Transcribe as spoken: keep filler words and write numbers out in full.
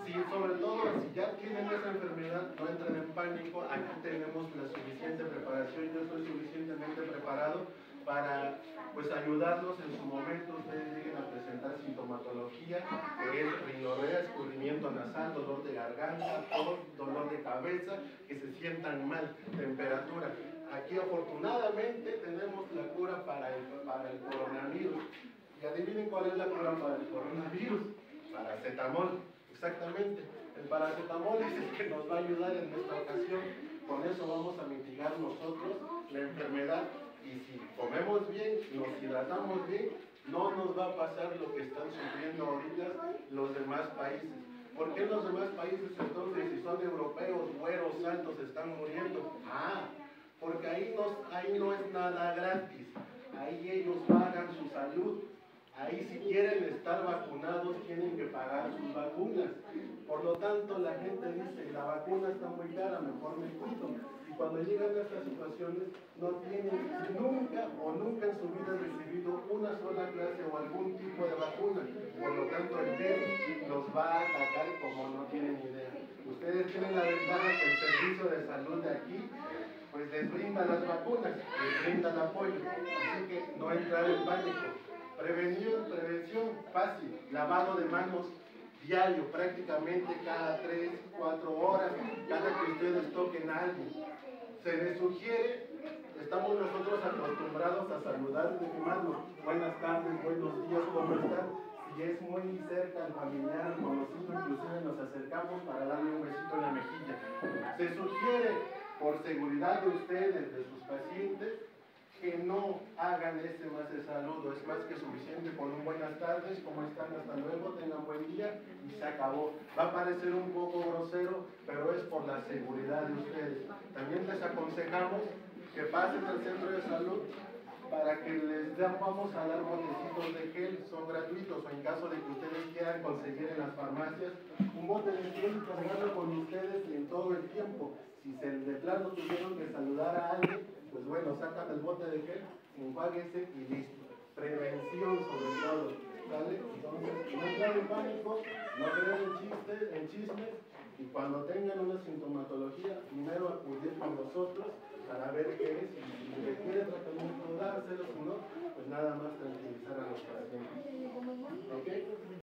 Sí, sobre todo si ya tienen esa enfermedad, no entren en pánico. Aquí tenemos la suficiente preparación, yo estoy suficientemente preparado para pues ayudarlos en su momento. Ustedes lleguen a presentar sintomatología, que es rinorrea, escurrimiento nasal, dolor de garganta, tos, dolor de cabeza, que se sientan mal, temperatura. Aquí afortunadamente tenemos la cura para el, para el coronavirus. Y adivinen cuál es la cura para el coronavirus. Paracetamol, exactamente. El paracetamol es el que nos va a ayudar en esta ocasión. Con eso vamos a mitigar nosotros la enfermedad. Y si comemos bien, nos hidratamos bien, no nos va a pasar lo que están sufriendo ahorita los demás países. ¿Por qué los demás países entonces, si son europeos, güeros, altos, están muriendo? Ah, porque ahí no, ahí no es nada gratis. Ahí ellos pagan su salud. Ahí si quieren estar vacunados tienen que pagar sus vacunas. Por lo tanto la gente dice, la vacuna está muy cara, mejor me cuido. Y cuando llegan a estas situaciones no tienen nunca o nunca en su vida recibido una sola clase o algún tipo de vacuna. Por lo tanto el virus los va a atacar como no tienen idea. Ustedes tienen la ventaja que el servicio de salud de aquí pues les brinda las vacunas, les brinda el apoyo. Así que no entrar en pánico. Prevención, prevención fácil, lavado de manos diario, prácticamente cada tres, cuatro horas, cada que ustedes toquen a alguien. Se les sugiere, estamos nosotros acostumbrados a saludar de mano, buenas tardes, buenos días, ¿cómo están? Si es muy cerca el familiar, el conocido, inclusive nos acercamos para darle un besito en la mejilla. Se sugiere, por seguridad de ustedes, de sus pacientes, que no hagan ese más de saludo. Es más que suficiente con un buenas tardes, ¿cómo están? Hasta luego, tengan buen día y se acabó. Va a parecer un poco grosero, pero es por la seguridad de ustedes. También les aconsejamos que pasen al centro de salud para que les den, vamos a dar botecitos de gel, son gratuitos, o en caso de que ustedes quieran conseguir en las farmacias un bote de gel y cargarlo con ustedes en todo el tiempo. Si se de plano tuvieron que saludar a alguien, pues bueno, sacan el bote de gel, enjuáguense y listo. Prevención sobre todo, ¿vale? Entonces, no entrar en pánico, no creer en chistes, en chismes, y cuando tengan una sintomatología, primero acudir con nosotros para ver qué es, y si requiere tratamiento, dárselo, si no, pues nada más tranquilizar a los pacientes. ¿Ok?